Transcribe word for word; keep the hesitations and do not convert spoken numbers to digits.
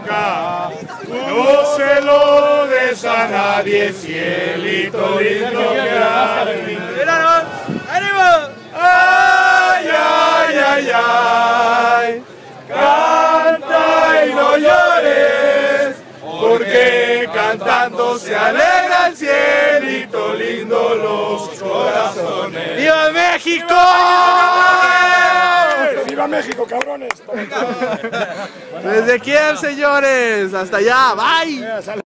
nunca. No se lo des a nadie, cielito lindo que hay. ¡Ánimo! ¡Ay, ay, ay, ay! Canta y no llores, porque cantando se alegra el cielito lindo los corazones. ¡Viva México! ¡Viva México, cabrones! Desde Kiev, señores. Hasta allá. Bye.